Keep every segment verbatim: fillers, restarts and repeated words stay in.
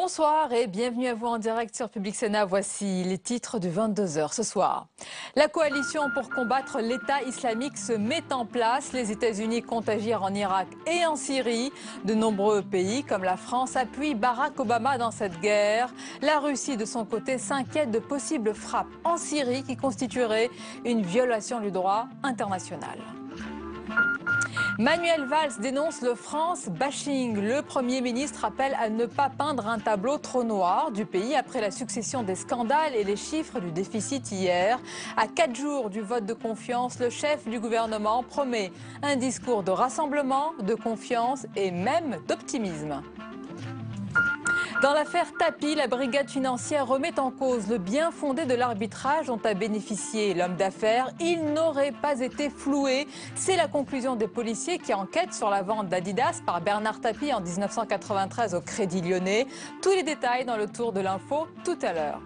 Bonsoir et bienvenue à vous en direct sur Public Sénat. Voici les titres du vingt-deux heures ce soir. La coalition pour combattre l'État islamique se met en place. Les États-Unis comptent agir en Irak et en Syrie. De nombreux pays comme la France appuient Barack Obama dans cette guerre. La Russie, de son côté, s'inquiète de possibles frappes en Syrie qui constitueraient une violation du droit international. Manuel Valls dénonce le France bashing. Le Premier ministre appelle à ne pas peindre un tableau trop noir du pays après la succession des scandales et les chiffres du déficit hier. À quatre jours du vote de confiance, le chef du gouvernement promet un discours de rassemblement, de confiance et même d'optimisme. Dans l'affaire Tapie, la brigade financière remet en cause le bien fondé de l'arbitrage dont a bénéficié l'homme d'affaires. Il n'aurait pas été floué. C'est la conclusion des policiers qui enquêtent sur la vente d'Adidas par Bernard Tapie en mille neuf cent quatre-vingt-treize au Crédit Lyonnais. Tous les détails dans le tour de l'info tout à l'heure.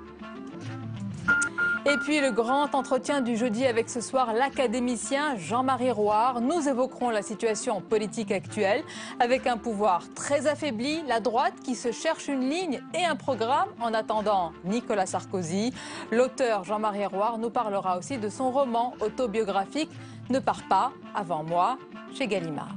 Et puis le grand entretien du jeudi avec ce soir l'académicien Jean-Marie Rouart. Nous évoquerons la situation politique actuelle avec un pouvoir très affaibli, la droite qui se cherche une ligne et un programme en attendant Nicolas Sarkozy. L'auteur Jean-Marie Rouart nous parlera aussi de son roman autobiographique Ne pars pas avant moi chez Gallimard.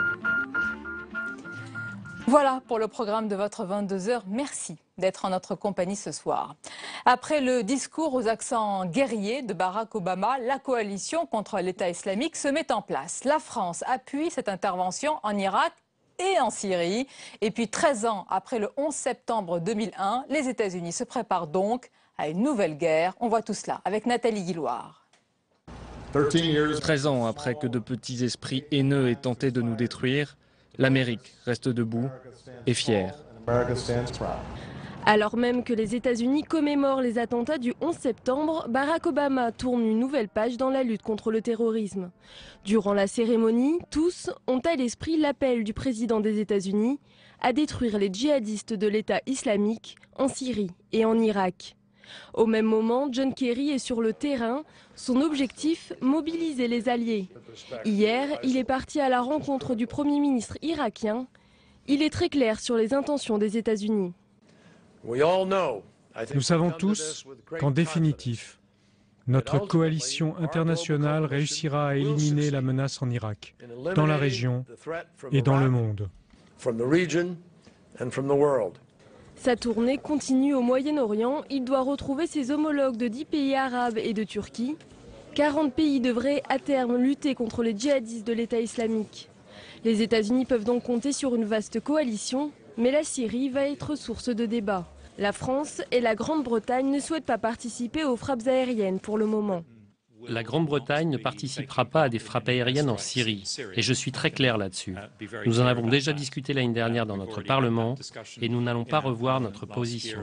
Voilà pour le programme de votre vingt-deux heures. Merci d'être en notre compagnie ce soir. Après le discours aux accents guerriers de Barack Obama, la coalition contre l'État islamique se met en place. La France appuie cette intervention en Irak et en Syrie. Et puis treize ans après le onze septembre deux mille un, les États-Unis se préparent donc à une nouvelle guerre. On voit tout cela avec Nathalie Guilloire. treize ans après que de petits esprits haineux aient tenté de nous détruire, l'Amérique reste debout et fière. Alors même que les États-Unis commémorent les attentats du onze septembre, Barack Obama tourne une nouvelle page dans la lutte contre le terrorisme. Durant la cérémonie, tous ont à l'esprit l'appel du président des États-Unis à détruire les djihadistes de l'État islamique en Syrie et en Irak. Au même moment, John Kerry est sur le terrain. Son objectif, mobiliser les alliés. Hier, il est parti à la rencontre du Premier ministre irakien. Il est très clair sur les intentions des États-Unis. Nous savons tous qu'en définitive, notre coalition internationale réussira à éliminer la menace en Irak, dans la région et dans le monde. Sa tournée continue au Moyen-Orient. Il doit retrouver ses homologues de dix pays arabes et de Turquie. quarante pays devraient à terme lutter contre les djihadistes de l'État islamique. Les États-Unis peuvent donc compter sur une vaste coalition, mais la Syrie va être source de débat. La France et la Grande-Bretagne ne souhaitent pas participer aux frappes aériennes pour le moment. La Grande-Bretagne ne participera pas à des frappes aériennes en Syrie, et je suis très clair là-dessus. Nous en avons déjà discuté l'année dernière dans notre Parlement, et nous n'allons pas revoir notre position.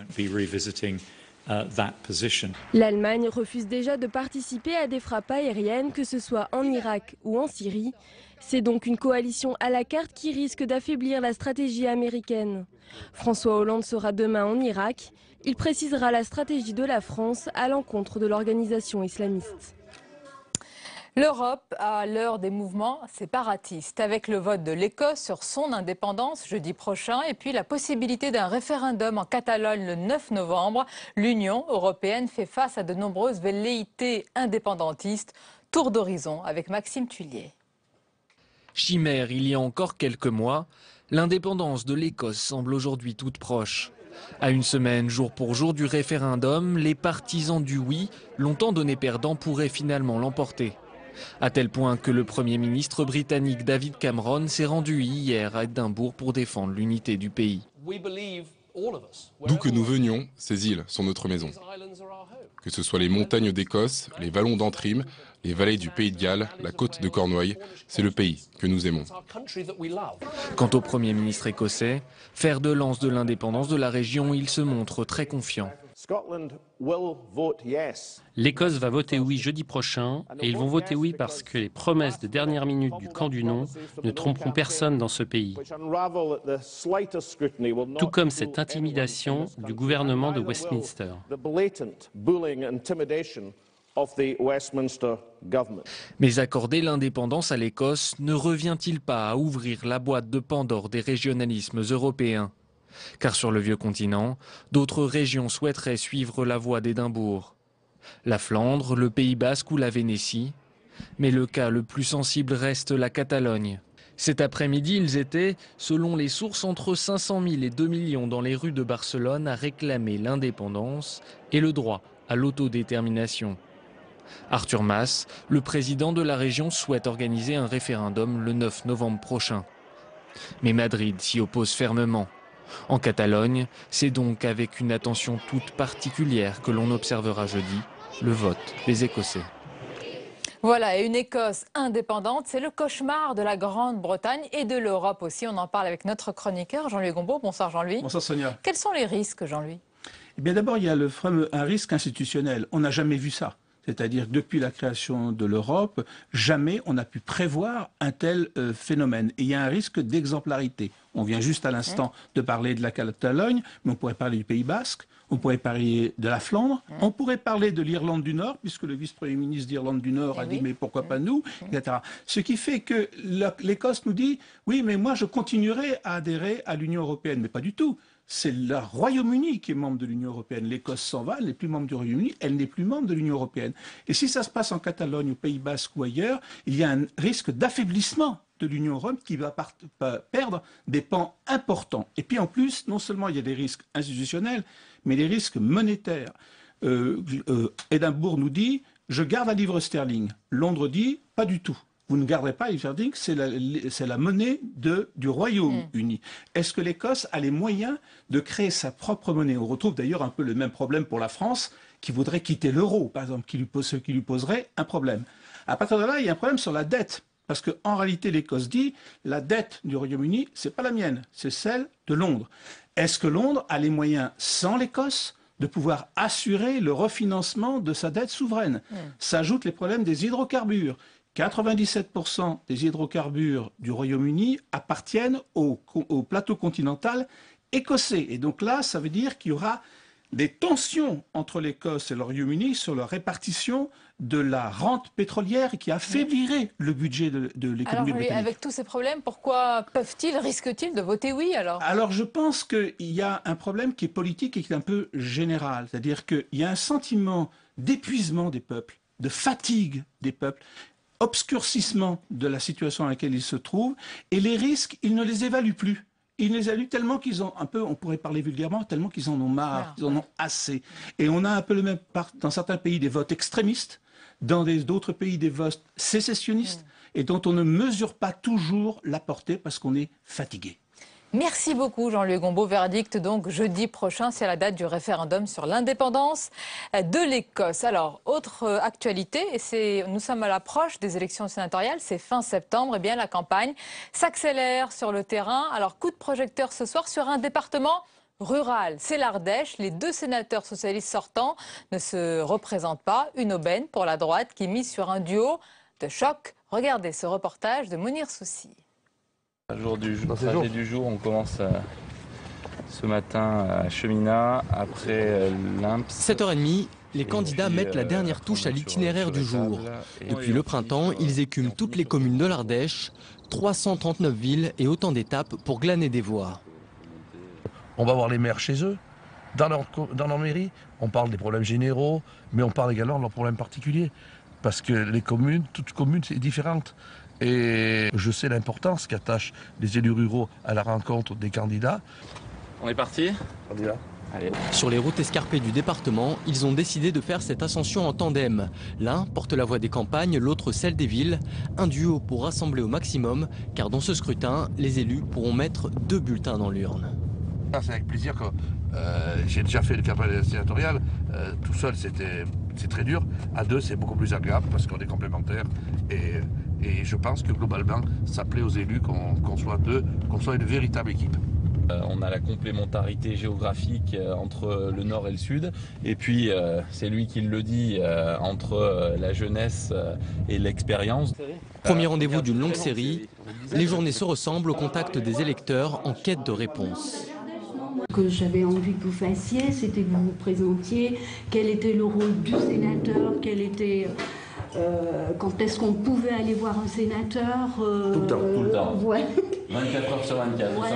L'Allemagne refuse déjà de participer à des frappes aériennes, que ce soit en Irak ou en Syrie. C'est donc une coalition à la carte qui risque d'affaiblir la stratégie américaine. François Hollande sera demain en Irak. Il précisera la stratégie de la France à l'encontre de l'organisation islamiste. L'Europe à l'heure des mouvements séparatistes, avec le vote de l'Écosse sur son indépendance jeudi prochain et puis la possibilité d'un référendum en Catalogne le neuf novembre. L'Union européenne fait face à de nombreuses velléités indépendantistes. Tour d'horizon avec Maxime Thuillier. Chimère il y a encore quelques mois, l'indépendance de l'Écosse semble aujourd'hui toute proche. À une semaine, jour pour jour du référendum, les partisans du oui, longtemps donné perdant, pourraient finalement l'emporter. À tel point que le Premier ministre britannique David Cameron s'est rendu hier à Édimbourg pour défendre l'unité du pays. D'où que nous venions, ces îles sont notre maison. Que ce soit les montagnes d'Écosse, les vallons d'Antrim, les vallées du Pays de Galles, la côte de Cornouailles, c'est le pays que nous aimons. Quant au Premier ministre écossais, fer de lance de l'indépendance de la région, il se montre très confiant. L'Écosse va voter oui jeudi prochain, et ils vont voter oui parce que les promesses de dernière minute du camp du non ne tromperont personne dans ce pays. Tout comme cette intimidation du gouvernement de Westminster. Mais accorder l'indépendance à l'Écosse ne revient-il pas à ouvrir la boîte de Pandore des régionalismes européens ? Car sur le vieux continent, d'autres régions souhaiteraient suivre la voie d'Édimbourg. La Flandre, le Pays basque ou la Vénétie. Mais le cas le plus sensible reste la Catalogne. Cet après-midi, ils étaient, selon les sources, entre cinq cent mille et deux millions dans les rues de Barcelone à réclamer l'indépendance et le droit à l'autodétermination. Artur Mas, le président de la région, souhaite organiser un référendum le neuf novembre prochain. Mais Madrid s'y oppose fermement. En Catalogne, c'est donc avec une attention toute particulière que l'on observera jeudi le vote des Écossais. Voilà, et une Écosse indépendante, c'est le cauchemar de la Grande-Bretagne et de l'Europe aussi. On en parle avec notre chroniqueur Jean-Louis Gombaud. Bonsoir Jean-Louis. Bonsoir Sonia. Quels sont les risques, Jean-Louis? Eh bien d'abord, il y a le fameux, un risque institutionnel. On n'a jamais vu ça. C'est-à-dire depuis la création de l'Europe, jamais on n'a pu prévoir un tel euh, phénomène. Et il y a un risque d'exemplarité. On vient juste à l'instant de parler de la Catalogne, mais on pourrait parler du Pays basque, on pourrait parler de la Flandre, on pourrait parler de l'Irlande du Nord, puisque le vice-premier ministre d'Irlande du Nord a dit mais pourquoi pas nous, et cetera. Ce qui fait que l'Écosse nous dit oui mais moi je continuerai à adhérer à l'Union européenne, mais pas du tout. C'est le Royaume-Uni qui est membre de l'Union européenne. L'Écosse s'en va, elle n'est plus membre du Royaume-Uni, elle n'est plus membre de l'Union européenne. Et si ça se passe en Catalogne, au Pays basque ou ailleurs, il y a un risque d'affaiblissement de l'Union européenne qui va perdre des pans importants. Et puis en plus, non seulement il y a des risques institutionnels, mais des risques monétaires. Euh, euh, Édimbourg nous dit « je garde la livre sterling ». Londres dit « pas du tout ». Vous ne garderez pas la livre sterling, c'est la, c'est la monnaie de, du Royaume-Uni. Mmh. Est-ce que l'Écosse a les moyens de créer sa propre monnaie? On retrouve d'ailleurs un peu le même problème pour la France, qui voudrait quitter l'euro, par exemple, qui lui pose, ce qui lui poserait un problème. À partir de là, il y a un problème sur la dette. Parce qu'en réalité, l'Écosse dit la dette du Royaume-Uni, ce n'est pas la mienne, c'est celle de Londres. Est-ce que Londres a les moyens, sans l'Écosse, de pouvoir assurer le refinancement de sa dette souveraine? mmh. S'ajoutent les problèmes des hydrocarbures. quatre-vingt-dix-sept pour cent des hydrocarbures du Royaume-Uni appartiennent au, au plateau continental écossais. Et donc là, ça veut dire qu'il y aura des tensions entre l'Écosse et le Royaume-Uni sur la répartition de la rente pétrolière qui affaiblirait le budget de, de l'économie britannique. Alors, avec tous ces problèmes, pourquoi peuvent-ils, risquent-ils de voter oui alors? Alors, je pense qu'il y a un problème qui est politique et qui est un peu général. C'est-à-dire qu'il y a un sentiment d'épuisement des peuples, de fatigue des peuples, obscurcissement de la situation dans laquelle ils se trouvent, et les risques, ils ne les évaluent plus. Ils les évaluent tellement qu'ils ont un peu, on pourrait parler vulgairement, tellement qu'ils en ont marre, ah, qu'ils en ont assez. Et on a un peu le même, dans certains pays, des votes extrémistes, dans d'autres pays, des votes sécessionnistes, mmh. et dont on ne mesure pas toujours la portée parce qu'on est fatigué. Merci beaucoup Jean-Louis Gombaud. Verdict donc jeudi prochain, c'est la date du référendum sur l'indépendance de l'Écosse. Alors, autre actualité, et c'est, nous sommes à l'approche des élections sénatoriales, c'est fin septembre, et bien la campagne s'accélère sur le terrain. Alors, coup de projecteur ce soir sur un département rural, c'est l'Ardèche. Les deux sénateurs socialistes sortants ne se représentent pas. Une aubaine pour la droite qui mise sur un duo de choc. Regardez ce reportage de Mounir Soussi. Jour du jour, trajet du jour, on commence euh, ce matin à Cheminat, après euh, l'Imps. sept heures trente, les candidats puis, mettent la dernière euh, touche à l'itinéraire du jour. Depuis le printemps, euh, ils écument toutes les communes de l'Ardèche, trois cent trente-neuf villes et autant d'étapes pour glaner des voix. On va voir les maires chez eux, dans leur, dans leur mairie. On parle des problèmes généraux, mais on parle également de leurs problèmes particuliers. Parce que les communes, toutes communes, c'est différente. Et je sais l'importance qu'attachent les élus ruraux à la rencontre des candidats. On est parti ? Candidat. Allez. Sur les routes escarpées du département, ils ont décidé de faire cette ascension en tandem. L'un porte la voix des campagnes, l'autre celle des villes. Un duo pour rassembler au maximum, car dans ce scrutin, les élus pourront mettre deux bulletins dans l'urne. C'est avec plaisir que euh, j'ai déjà fait une campagne sénatoriale. Euh, tout seul, c'était c'est très dur. À deux, c'est beaucoup plus agréable parce qu'on est complémentaires. Et, et je pense que globalement, ça plaît aux élus qu'on qu'on soit deux, qu'on soit une véritable équipe. Euh, on a la complémentarité géographique euh, entre le nord et le sud. Et puis, euh, c'est lui qui le dit, euh, entre euh, la jeunesse euh, et l'expérience. Premier rendez-vous d'une longue série. Les journées se ressemblent au contact des électeurs en quête de réponses. Ce que j'avais envie que vous fassiez, c'était que vous vous présentiez, quel était le rôle du sénateur, quel était, euh, quand est-ce qu'on pouvait aller voir un sénateur. Euh, tout le temps, tout le temps. Ouais. vingt-quatre heures sur vingt-quatre. Voilà.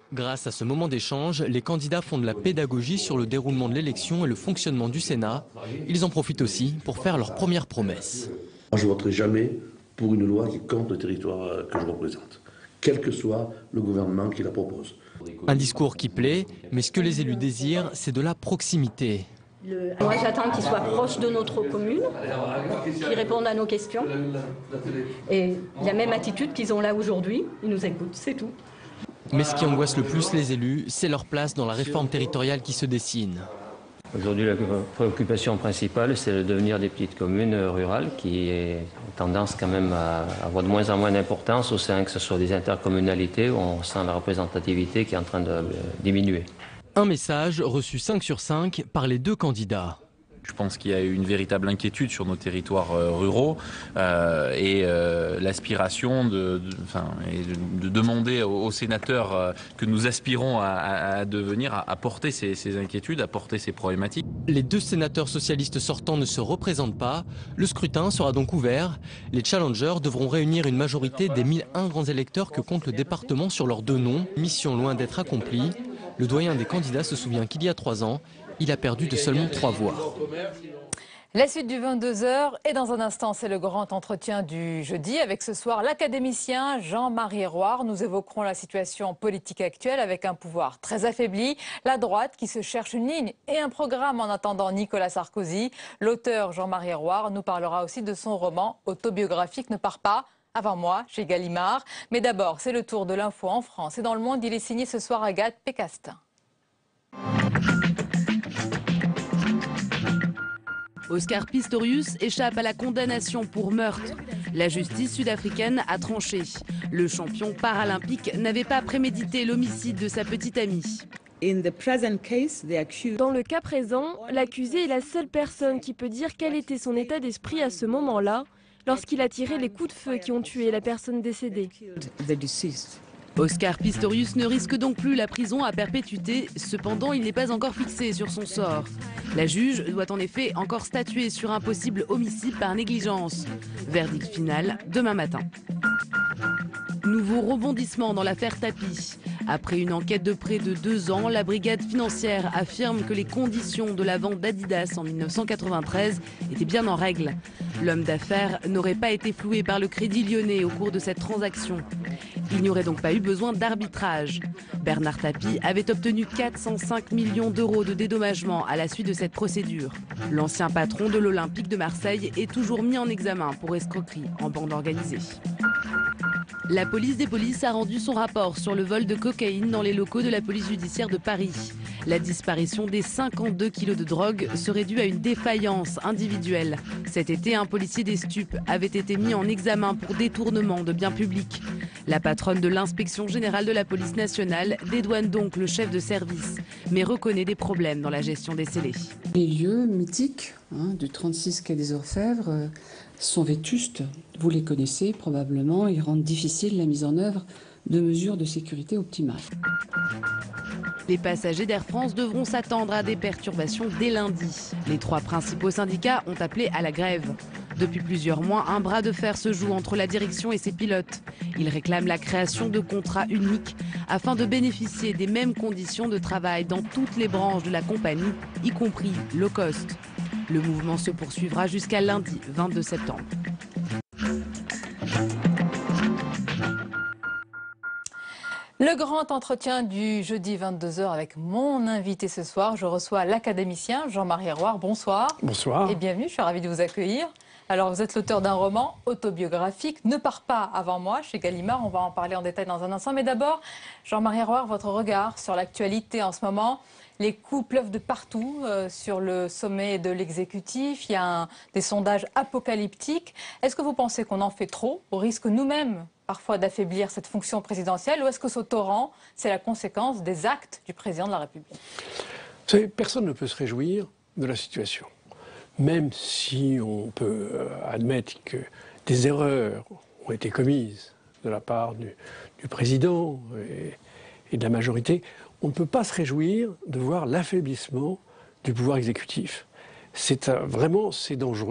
Grâce à ce moment d'échange, les candidats font de la pédagogie sur le déroulement de l'élection et le fonctionnement du Sénat. Ils en profitent aussi pour faire leurs premières promesses. Je ne voterai jamais pour une loi qui compte le territoire que je représente, quel que soit le gouvernement qui la propose. Un discours qui plaît, mais ce que les élus désirent, c'est de la proximité. Le... Moi, j'attends qu'ils soient proches de notre commune, qu'ils répondent à nos questions. Et la même attitude qu'ils ont là aujourd'hui, ils nous écoutent, c'est tout. Mais ce qui angoisse le plus les élus, c'est leur place dans la réforme territoriale qui se dessine. Aujourd'hui, la préoccupation principale, c'est le devenir des petites communes rurales qui ont tendance quand même à avoir de moins en moins d'importance au sein que ce soit des intercommunalités où on sent la représentativité qui est en train de diminuer. Un message reçu cinq sur cinq par les deux candidats. Je pense qu'il y a une véritable inquiétude sur nos territoires euh, ruraux euh, et euh, l'aspiration de, de, enfin, de, de demander aux, aux sénateurs euh, que nous aspirons à, à, à devenir, à, à porter ces, ces inquiétudes, à porter ces problématiques. Les deux sénateurs socialistes sortants ne se représentent pas. Le scrutin sera donc ouvert. Les challengers devront réunir une majorité des mille un grands électeurs que compte le département sur leurs deux noms. Mission loin d'être accomplie. Le doyen des candidats se souvient qu'il y a trois ans, il a perdu de seulement trois voix. La suite du vingt-deux heures et dans un instant, c'est le grand entretien du jeudi avec ce soir l'académicien Jean-Marie Roire. Nous évoquerons la situation politique actuelle avec un pouvoir très affaibli, la droite qui se cherche une ligne et un programme en attendant Nicolas Sarkozy. L'auteur Jean-Marie Roire nous parlera aussi de son roman autobiographique Ne pars pas avant moi chez Gallimard. Mais d'abord, c'est le tour de l'info en France et dans le monde. Il est signé ce soir Agathe Pécastin. Oscar Pistorius échappe à la condamnation pour meurtre. La justice sud-africaine a tranché. Le champion paralympique n'avait pas prémédité l'homicide de sa petite amie. Dans le cas présent, l'accusé est la seule personne qui peut dire quel était son état d'esprit à ce moment-là, lorsqu'il a tiré les coups de feu qui ont tué la personne décédée. Oscar Pistorius ne risque donc plus la prison à perpétuité, cependant il n'est pas encore fixé sur son sort. La juge doit en effet encore statuer sur un possible homicide par négligence. Verdict final demain matin. Nouveau rebondissement dans l'affaire Tapie. Après une enquête de près de deux ans, la brigade financière affirme que les conditions de la vente d'Adidas en mille neuf cent quatre-vingt-treize étaient bien en règle. L'homme d'affaires n'aurait pas été floué par le Crédit Lyonnais au cours de cette transaction. Il n'y aurait donc pas eu besoin d'arbitrage. Bernard Tapie avait obtenu quatre cent cinq millions d'euros de dédommagement à la suite de cette procédure. L'ancien patron de l'Olympique de Marseille est toujours mis en examen pour escroquerie en bande organisée. La police des polices a rendu son rapport sur le vol de cocaïne dans les locaux de la police judiciaire de Paris. La disparition des cinquante-deux kilos de drogue serait due à une défaillance individuelle. Cet été, un policier des stupes avait été mis en examen pour détournement de biens publics. La patronne de l'inspection générale de la police nationale dédouane donc le chef de service, mais reconnaît des problèmes dans la gestion des scellés. Les lieux mythiques hein, du trente-six quai des Orfèvres euh, sont vétustes. Vous les connaissez probablement. Ils rendent difficile la mise en œuvre de mesures de sécurité optimales. Les passagers d'Air France devront s'attendre à des perturbations dès lundi. Les trois principaux syndicats ont appelé à la grève. Depuis plusieurs mois, un bras de fer se joue entre la direction et ses pilotes. Ils réclament la création de contrats uniques afin de bénéficier des mêmes conditions de travail dans toutes les branches de la compagnie, y compris low cost. Le mouvement se poursuivra jusqu'à lundi vingt-deux septembre. Le grand entretien du jeudi vingt-deux heures avec mon invité ce soir. Je reçois l'académicien Jean-Marie Roire. Bonsoir. Bonsoir. Et bienvenue, je suis ravie de vous accueillir. Alors, vous êtes l'auteur d'un roman autobiographique, Ne pars pas avant moi, chez Gallimard. On va en parler en détail dans un instant. Mais d'abord, Jean-Marie Roire, votre regard sur l'actualité en ce moment. Les coups pleuvent de partout euh, sur le sommet de l'exécutif. Il y a un, des sondages apocalyptiques. Est-ce que vous pensez qu'on en fait trop, au risque nous-mêmes parfois d'affaiblir cette fonction présidentielle, ou est-ce que ce torrent, c'est la conséquence des actes du président de la République? Vous savez, personne ne peut se réjouir de la situation. Même si on peut admettre que des erreurs ont été commises de la part du, du président et, et de la majorité, on ne peut pas se réjouir de voir l'affaiblissement du pouvoir exécutif. C'est vraiment, c'est dangereux.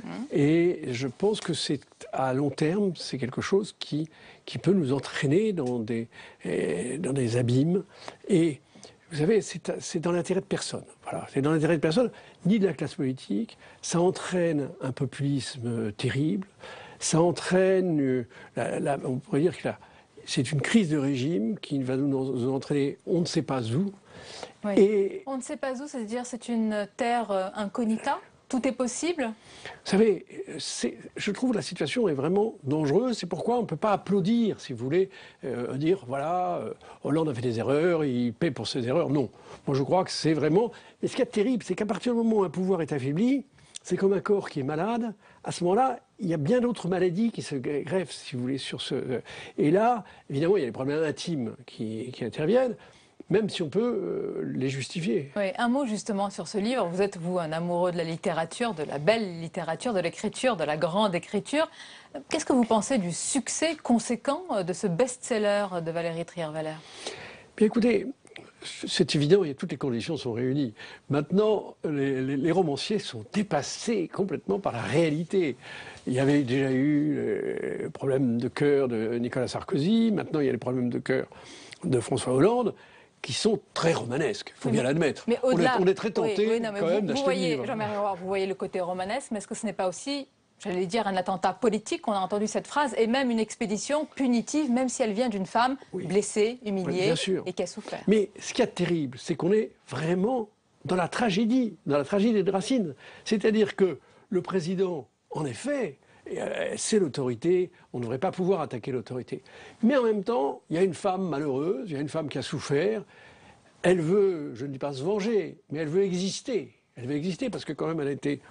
Mmh. Et je pense que c'est à long terme, c'est quelque chose qui, qui peut nous entraîner dans des, eh, dans des abîmes. Et vous savez, c'est dans l'intérêt de personne. Voilà, c'est dans l'intérêt de personne, ni de la classe politique. Ça entraîne un populisme terrible. Ça entraîne, euh, la, la, on pourrait dire que c'est une crise de régime qui va nous, nous entraîner on ne sait pas où. Oui. Et on ne sait pas où, c'est-à-dire c'est une terre euh, incognita. Tout est possible? Vous savez, je trouve la situation est vraiment dangereuse. C'est pourquoi on ne peut pas applaudir, si vous voulez, euh, dire, voilà, euh, Hollande a fait des erreurs, il paie pour ses erreurs. Non. Moi, je crois que c'est vraiment... Mais ce qui est terrible, c'est qu'à partir du moment où un pouvoir est affaibli, c'est comme un corps qui est malade. À ce moment-là, il y a bien d'autres maladies qui se greffent, si vous voulez, sur ce... Et là, évidemment, il y a les problèmes intimes qui, qui interviennent, même si on peut euh, les justifier. Oui, un mot justement sur ce livre. Vous êtes, vous, un amoureux de la littérature, de la belle littérature, de l'écriture, de la grande écriture. Qu'est-ce que vous pensez du succès conséquent de ce best-seller de Valérie Trierweiler? Bien écoutez, c'est évident, il y a, toutes les conditions sont réunies. Maintenant, les, les, les romanciers sont dépassés complètement par la réalité. Il y avait déjà eu le problème de cœur de Nicolas Sarkozy, maintenant il y a les problèmes de cœur de François Hollande, qui sont très romanesques, il faut oui, bien l'admettre. Mais au-delà, on, on est très tenté oui, oui, quand vous, même d'acheter le livre. Jean-Marie Roy, vous voyez le côté romanesque, mais est-ce que ce n'est pas aussi, j'allais dire, un attentat politique? On a entendu cette phrase, et même une expédition punitive, même si elle vient d'une femme oui. blessée, humiliée, oui, et qui a souffert. Mais ce qui est terrible, c'est qu'on est vraiment dans la tragédie, dans la tragédie de Racine. C'est-à-dire que le président, en effet, c'est l'autorité, on ne devrait pas pouvoir attaquer l'autorité. Mais en même temps, il y a une femme malheureuse, il y a une femme qui a souffert, elle veut, je ne dis pas se venger, mais elle veut exister. Elle veut exister parce que quand même elle a été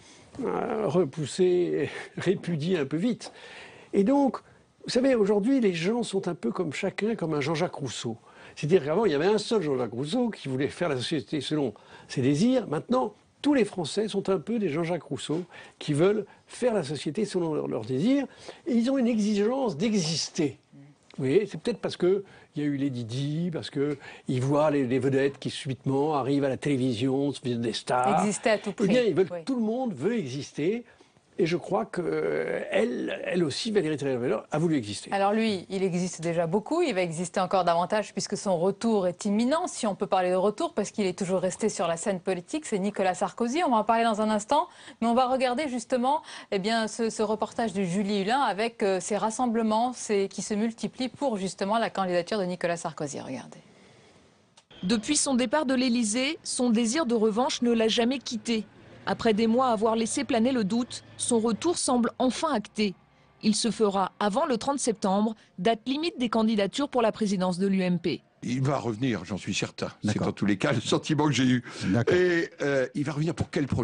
repoussée, répudiée un peu vite. Et donc, vous savez, aujourd'hui, les gens sont un peu comme chacun, comme un Jean-Jacques Rousseau. C'est-à-dire qu'avant, il y avait un seul Jean-Jacques Rousseau qui voulait faire la société selon ses désirs. Maintenant, tous les Français sont un peu des Jean-Jacques Rousseau qui veulent faire la société selon leurs leur désirs. Et ils ont une exigence d'exister. Vous voyez, c'est peut-être parce qu'il y a eu Lady Di, parce qu'ils voient les, les vedettes qui subitement arrivent à la télévision, se deviennent des stars. Exister à tout prix. Eh bien, ils veulent, oui. Tout le monde veut exister. Et je crois qu'elle elle aussi, Valérie Trierweiler, a voulu exister. Alors lui, il existe déjà beaucoup, il va exister encore davantage puisque son retour est imminent, si on peut parler de retour, parce qu'il est toujours resté sur la scène politique, c'est Nicolas Sarkozy. On va en parler dans un instant, mais on va regarder justement eh bien, ce, ce reportage de Julie Hulin avec euh, ces rassemblements ces, qui se multiplient pour justement la candidature de Nicolas Sarkozy. Regardez. Depuis son départ de l'Élysée, son désir de revanche ne l'a jamais quitté. Après des mois à avoir laissé planer le doute, son retour semble enfin acté. Il se fera avant le trente septembre, date limite des candidatures pour la présidence de l'U M P. Il va revenir, j'en suis certain. C'est en tous les cas le sentiment que j'ai eu. Et euh, il va revenir pour quel projet ?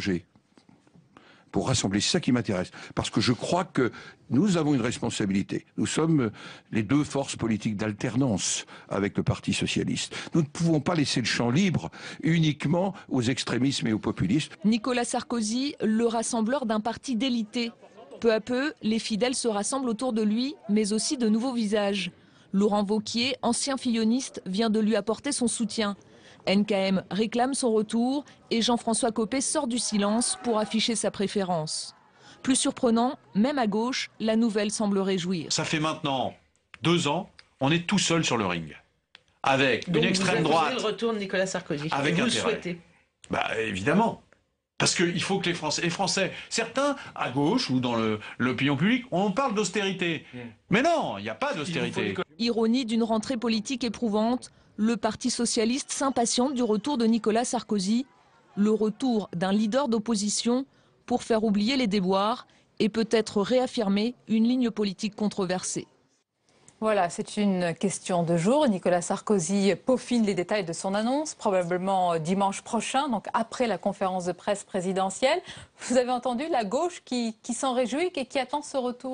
Pour rassembler, c'est ça qui m'intéresse. Parce que je crois que nous avons une responsabilité. Nous sommes les deux forces politiques d'alternance avec le Parti socialiste. Nous ne pouvons pas laisser le champ libre uniquement aux extrémismes et aux populistes. Nicolas Sarkozy, le rassembleur d'un parti délité. Peu à peu, les fidèles se rassemblent autour de lui, mais aussi de nouveaux visages. Laurent Wauquiez, ancien filloniste, vient de lui apporter son soutien. N K M réclame son retour et Jean-François Copé sort du silence pour afficher sa préférence. Plus surprenant, même à gauche, la nouvelle semble réjouir. Ça fait maintenant deux ans, on est tout seul sur le ring. Avec Donc une extrême vous droite. le retour de Nicolas Sarkozy. Avec vous intérêt. le souhaitez. Bah évidemment. Parce qu'il faut que les Français, les Français, certains à gauche ou dans l'opinion publique, on parle d'austérité. Mm. Mais non, il n'y a pas d'austérité. Ironie d'une rentrée politique éprouvante. Le Parti socialiste s'impatiente du retour de Nicolas Sarkozy, le retour d'un leader d'opposition pour faire oublier les déboires et peut-être réaffirmer une ligne politique controversée. Voilà, c'est une question de jour. Nicolas Sarkozy peaufine les détails de son annonce, probablement dimanche prochain, donc après la conférence de presse présidentielle. Vous avez entendu la gauche qui, qui s'en réjouit et qui attend ce retour ?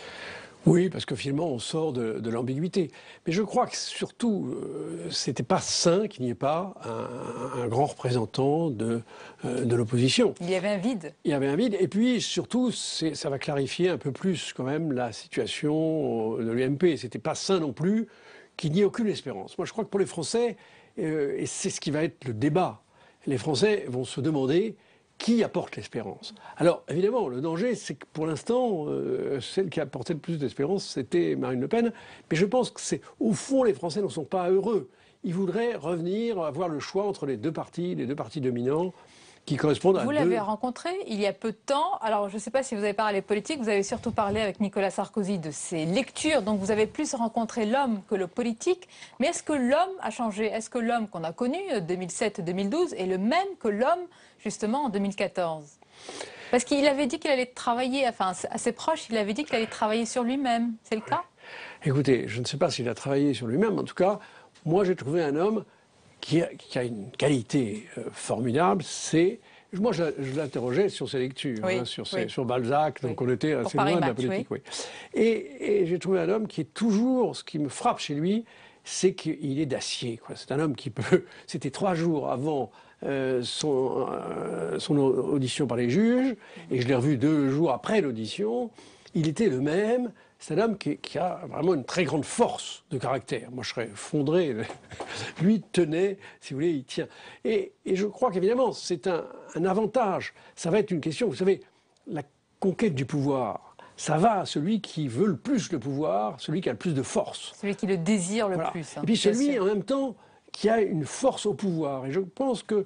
Oui, parce que finalement, on sort de, de l'ambiguïté. Mais je crois que surtout, euh, c'était pas sain qu'il n'y ait pas un, un grand représentant de, euh, de l'opposition. Il y avait un vide. Il y avait un vide. Et puis, surtout, ça va clarifier un peu plus, quand même, la situation de l'U M P. C'était pas sain non plus qu'il n'y ait aucune espérance. Moi, je crois que pour les Français, euh, et c'est ce qui va être le débat, les Français vont se demander qui apporte l'espérance. Alors, évidemment, le danger, c'est que pour l'instant, euh, celle qui apportait le plus d'espérance, c'était Marine Le Pen. Mais je pense que c'est, au fond, les Français n'en sont pas heureux. Ils voudraient revenir, avoir le choix entre les deux partis, les deux partis dominants, qui correspondent à Vous deux... l'avez rencontré il y a peu de temps. Alors, je ne sais pas si vous avez parlé politique, vous avez surtout parlé avec Nicolas Sarkozy de ses lectures. Donc, vous avez plus rencontré l'homme que le politique. Mais est-ce que l'homme a changé? Est-ce que l'homme qu'on a connu, deux mille sept deux mille douze, est le même que l'homme, justement, en deux mille quatorze? Parce qu'il avait dit qu'il allait travailler, enfin, à ses proches, il avait dit qu'il allait travailler sur lui-même. C'est le cas? Écoutez, je ne sais pas s'il a travaillé sur lui-même. En tout cas, moi, j'ai trouvé un homme qui a, qui a une qualité euh, formidable, c'est... Moi, je, je l'interrogeais sur ses lectures, oui, hein, sur, ses, oui. sur Balzac, donc oui. on était assez loin de la politique. Oui. Oui. Et, et j'ai trouvé un homme qui est toujours... Ce qui me frappe chez lui, c'est qu'il est d'acier. C'est un homme qui peut... C'était trois jours avant euh, son, euh, son audition par les juges, et je l'ai revu deux jours après l'audition. Il était le même... C'est un homme qui, qui a vraiment une très grande force de caractère. Moi, je serais fondré. Lui tenait, si vous voulez, il tient. Et, et je crois qu'évidemment, c'est un, un avantage. Ça va être une question, vous savez, la conquête du pouvoir, ça va à celui qui veut le plus le pouvoir, celui qui a le plus de force. Celui qui le désire le voilà. plus. Hein, et puis celui, en même temps, qui a une force au pouvoir. Et je pense que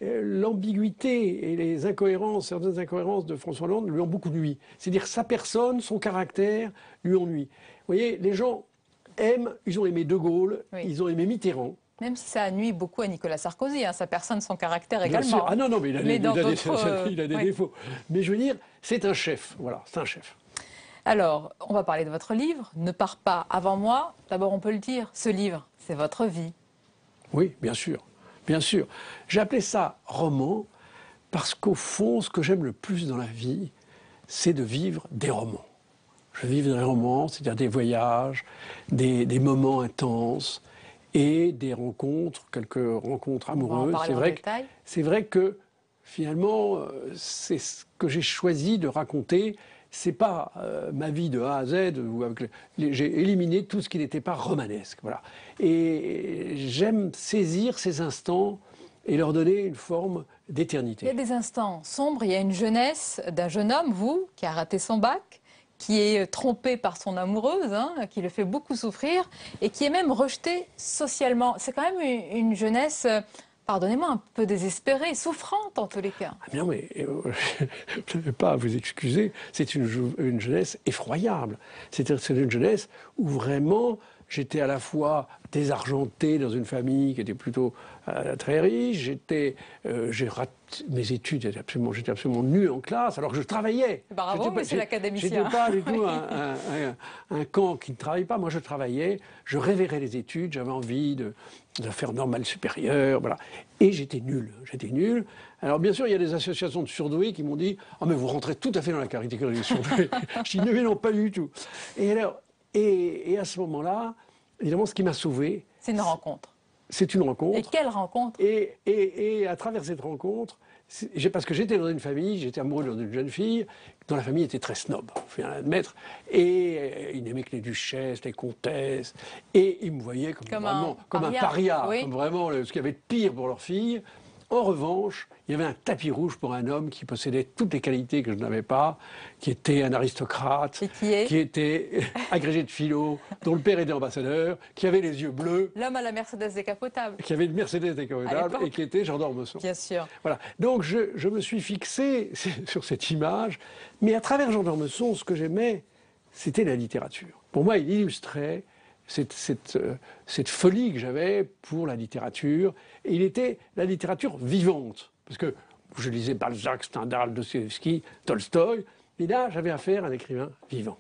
l'ambiguïté et les incohérences, certaines incohérences de François Hollande lui ont beaucoup nui. C'est-à-dire sa personne, son caractère lui ont nui. Vous voyez, les gens aiment, ils ont aimé De Gaulle, oui. ils ont aimé Mitterrand. Même si ça a nui beaucoup à Nicolas Sarkozy, hein, sa personne, son caractère Bien également. Sûr. Ah non, non, mais il a, mais des, il a des, euh, il a des oui. défauts. Mais je veux dire, c'est un chef, voilà, c'est un chef. Alors, on va parler de votre livre, Ne pars pas avant moi. D'abord, on peut le dire, ce livre, c'est votre vie. Oui, bien sûr. Bien sûr. J'ai appelé ça roman parce qu'au fond, ce que j'aime le plus dans la vie, c'est de vivre des romans. Je vis des romans, c'est-à-dire des voyages, des, des moments intenses et des rencontres, quelques rencontres amoureuses. C'est vrai, c'est vrai que finalement, c'est ce que j'ai choisi de raconter. C'est pas euh, ma vie de A à Z, où avec les, j'ai éliminé tout ce qui n'était pas romanesque. Voilà. Et j'aime saisir ces instants et leur donner une forme d'éternité. Il y a des instants sombres, il y a une jeunesse d'un jeune homme, vous, qui a raté son bac, qui est trompé par son amoureuse, hein, qui le fait beaucoup souffrir, et qui est même rejeté socialement. C'est quand même une, une jeunesse... Pardonnez-moi, un peu désespérée, souffrante en tous les cas. Ah non, mais euh, je ne vais pas à vous excuser, c'est une, une jeunesse effroyable. C'est une jeunesse où vraiment j'étais à la fois désargenté dans une famille qui était plutôt euh, très riche, j'étais, euh, j'ai raté mes études, j'étais absolument, j'étais absolument nul en classe, alors que je travaillais. Bravo, mais c'est l'académicien. J'étais pas du tout un, un, un, un camp qui ne travaille pas, moi je travaillais, je révérais les études, j'avais envie de, de faire normale supérieure, voilà. Et j'étais nul, j'étais nul. Alors bien sûr, il y a des associations de surdoués qui m'ont dit « Ah, mais vous rentrez tout à fait dans la catégorie des surdoués ». Je dis « Mais non, pas du tout ». Et alors, et, et à ce moment-là, évidemment, ce qui m'a sauvé... C'est une rencontre. C'est une rencontre. Et quelle rencontre? et, et, et à travers cette rencontre, parce que j'étais dans une famille, j'étais amoureux d'une jeune fille, dont la famille était très snob, il faut bien l'admettre, et il n'aimait que les duchesses, les comtesses, et ils me voyaient comme, comme vraiment, un comme paria, un paria, oui. comme vraiment ce qu'il y avait de pire pour leur fille. En revanche, il y avait un tapis rouge pour un homme qui possédait toutes les qualités que je n'avais pas, qui était un aristocrate, et qui, est... qui était agrégé de philo, dont le père était ambassadeur, qui avait les yeux bleus. L'homme à la Mercedes décapotable. Qui avait une Mercedes décapotable et qui était Jean d'Ormesson. Bien sûr. Voilà. Donc je, je me suis fixé sur cette image, mais à travers Jean d'Ormesson, ce que j'aimais, c'était la littérature. Pour moi, il illustrait Cette, cette, euh, cette folie que j'avais pour la littérature. Et il était la littérature vivante. Parce que je lisais Balzac, Stendhal, Dostoïevski, Tolstoï. Et là, j'avais affaire à un écrivain vivant.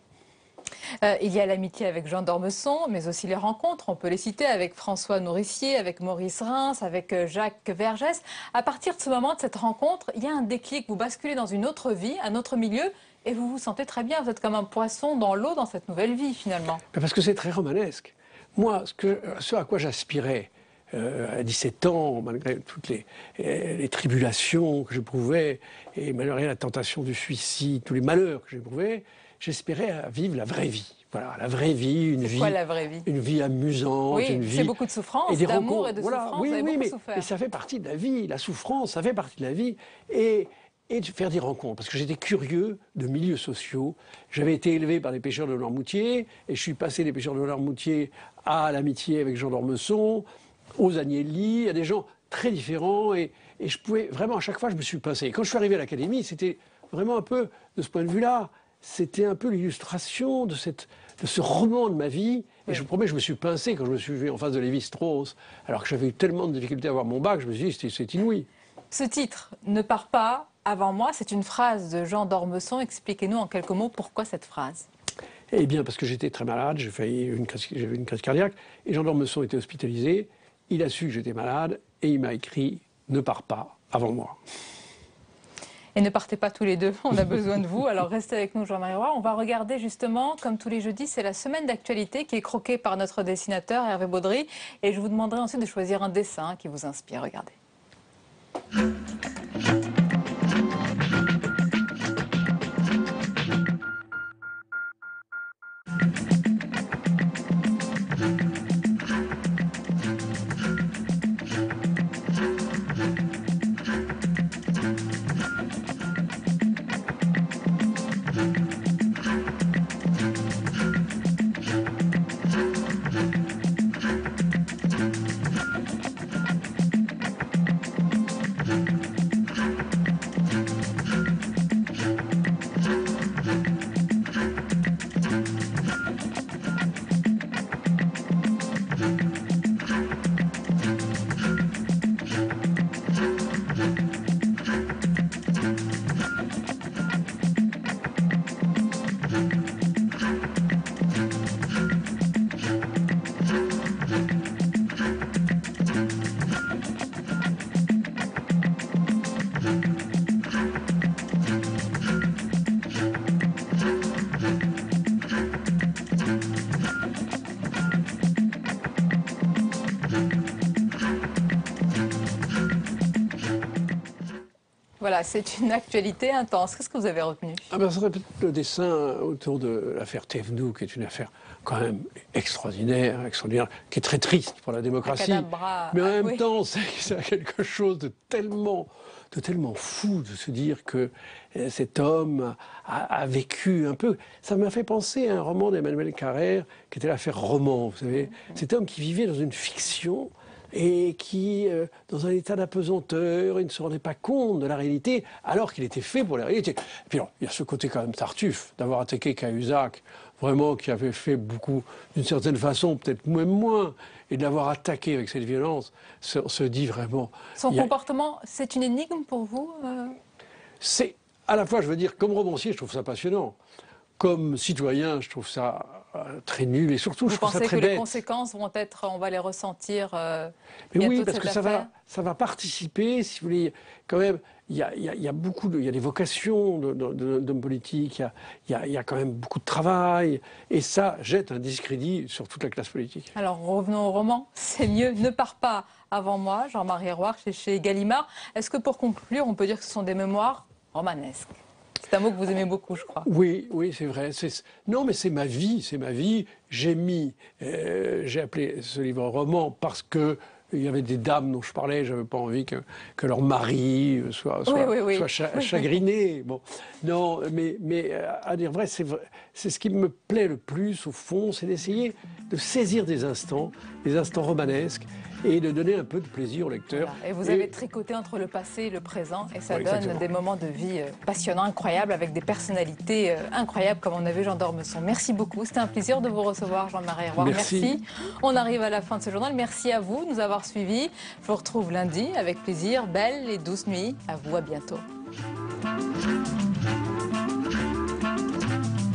Euh, il y a l'amitié avec Jean d'Ormesson, mais aussi les rencontres. On peut les citer avec François Nourricier, avec Maurice Reims, avec Jacques Vergès. À partir de ce moment, de cette rencontre, il y a un déclic. Vous basculez dans une autre vie, un autre milieu. Et vous vous sentez très bien, vous êtes comme un poisson dans l'eau dans cette nouvelle vie, finalement. Parce que c'est très romanesque. Moi, ce, que, ce à quoi j'aspirais euh, à dix-sept ans, malgré toutes les, les tribulations que j'éprouvais, et malgré la tentation du suicide, tous les malheurs que j'éprouvais, j'espérais vivre la vraie vie. Voilà, la vraie vie, une vie, quoi, la vraie vie une vie amusante, oui, une vie. C'est beaucoup de souffrance, d'amour et de voilà, souffrance. Oui, vous avez oui, beaucoup mais, souffert. mais ça fait partie de la vie. La souffrance, ça fait partie de la vie. Et et de faire des rencontres, parce que j'étais curieux de milieux sociaux. J'avais été élevé par les pêcheurs de Noirmoutier, et je suis passé des pêcheurs de Noirmoutier à l'amitié avec Jean d'Ormesson, aux Agnelli, à des gens très différents, et, et je pouvais, vraiment, à chaque fois, je me suis pincé. Quand je suis arrivé à l'Académie, c'était vraiment un peu, de ce point de vue-là, c'était un peu l'illustration de, cette, de ce roman de ma vie, et je vous promets, je me suis pincé quand je me suis vu en face de Lévi-Strauss, alors que j'avais eu tellement de difficultés à avoir mon bac, je me suis dit, c'est inouï. Ce titre, Ne pars pas avant moi, c'est une phrase de Jean d'Ormesson. Expliquez-nous en quelques mots pourquoi cette phrase. Eh bien, parce que j'étais très malade, j'ai failli une crise, j'avais une crise cardiaque, et Jean d'Ormesson était hospitalisé. Il a su que j'étais malade, et il m'a écrit « Ne pars pas avant moi ». Et ne partez pas tous les deux, on a besoin de vous. Alors restez avec nous, Jean-Marie Roy. On va regarder justement, comme tous les jeudis, c'est la semaine d'actualité qui est croquée par notre dessinateur Hervé Baudry. Et je vous demanderai ensuite de choisir un dessin qui vous inspire. Regardez. Voilà, c'est une actualité intense. Qu'est-ce que vous avez retenu? Ah ben, ça serait peut-être le dessin autour de l'affaire Thévenoud, qui est une affaire quand même extraordinaire, extraordinaire, qui est très triste pour la démocratie. Cadabra, mais en ah, même oui. temps, c'est quelque chose de tellement, de tellement fou de se dire que cet homme a, a vécu un peu. Ça m'a fait penser à un roman d'Emmanuel Carrère, qui était l'affaire Roman, vous savez. Cet homme qui vivait dans une fiction et qui, euh, dans un état d'apesanteur, il ne se rendait pas compte de la réalité, alors qu'il était fait pour la réalité. Et puis, alors, il y a ce côté quand même tartuffe d'avoir attaqué Cahuzac, vraiment qui avait fait beaucoup, d'une certaine façon, peut-être même moins, et de l'avoir attaqué avec cette violence, on se dit vraiment... Son a... comportement, c'est une énigme pour vous euh... C'est, à la fois, je veux dire, comme romancier, je trouve ça passionnant. Comme citoyen, je trouve ça euh, très nul et surtout, vous je trouve ça très bête. Vous pensez que bête. les conséquences vont être, on va les ressentir euh, Mais oui, parce de que ça va, ça va participer, si vous voulez, quand même, il y a, y a, y a beaucoup de, il y a des vocations d'hommes politiques, il y a, y, a, y a quand même beaucoup de travail, et ça jette un discrédit sur toute la classe politique. Alors revenons au roman, c'est mieux, ne pars pas avant moi, Jean-Marie Roy, chez, chez Gallimard. Est-ce que pour conclure, on peut dire que ce sont des mémoires romanesques? C'est un mot que vous aimez beaucoup, je crois. Oui, oui, c'est vrai. Non, mais c'est ma vie, c'est ma vie. J'ai mis, euh, j'ai appelé ce livre roman parce que il y avait des dames dont je parlais. J'avais pas envie que, que leur mari soit, soit, oui, oui, oui. soit cha chagriné. Bon, non, mais, mais à dire vrai, c'est ce qui me plaît le plus au fond, c'est d'essayer de saisir des instants, des instants romanesques, et de donner un peu de plaisir au lecteur. Voilà. Et vous avez et... tricoté entre le passé et le présent, et ça oui, donne exactement. des moments de vie passionnants, incroyables, avec des personnalités euh, incroyables, comme on a vu Jean d'Ormesson. Merci beaucoup, c'était un plaisir de vous recevoir, Jean-Marie Roy. Merci. Merci. On arrive à la fin de ce journal. Merci à vous de nous avoir suivis. Je vous retrouve lundi avec plaisir. Belle et douce nuit. À vous, à bientôt.